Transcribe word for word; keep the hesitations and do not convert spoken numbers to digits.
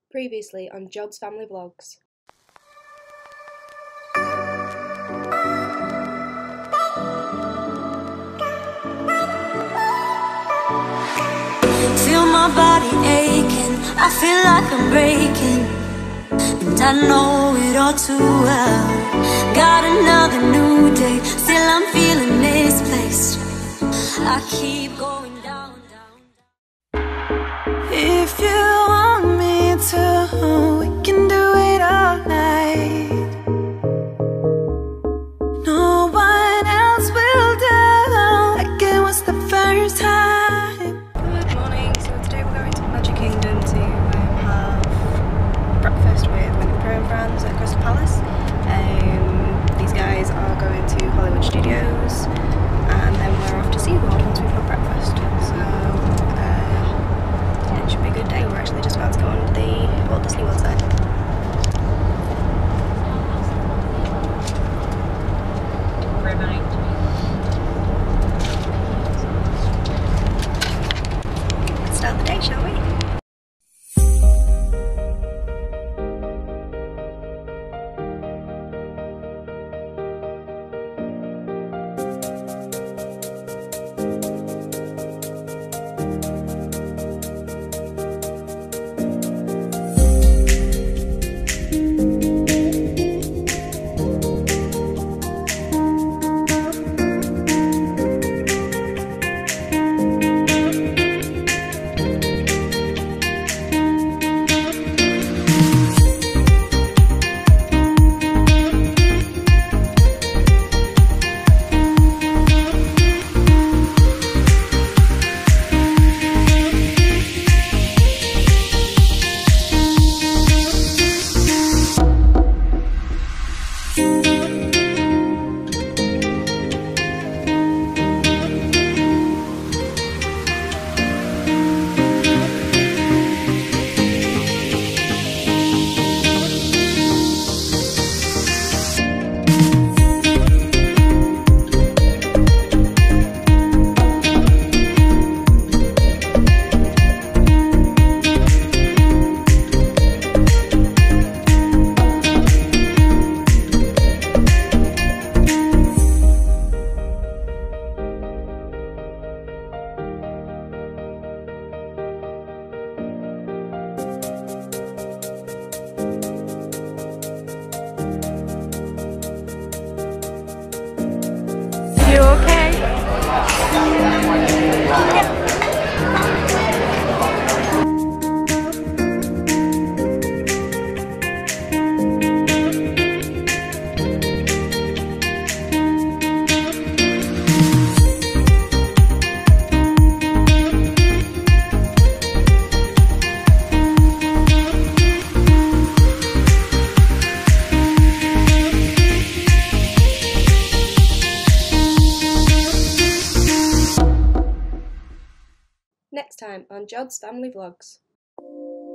Previously on Jod's Family Vlogs. Feel my body aching, I feel like I'm breaking, and I know it all too well. Got another new day, still I'm feeling misplaced. I keep going down, down, down. If you want me to, we can do it all night. No one else will do, like it was the first time. Good morning, so today we're going to Magic Kingdom to um, have breakfast with Winnie and friends at Crystal Palace. Um, these guys are going to Hollywood Studios and then we're off to SeaWorld once we've had breakfast. So uh, yeah, it should be a good day. We're actually just about to go on the Walt Disney World side. Let's start the day, shall we? You okay? Next time on Jod's Family Vlogs.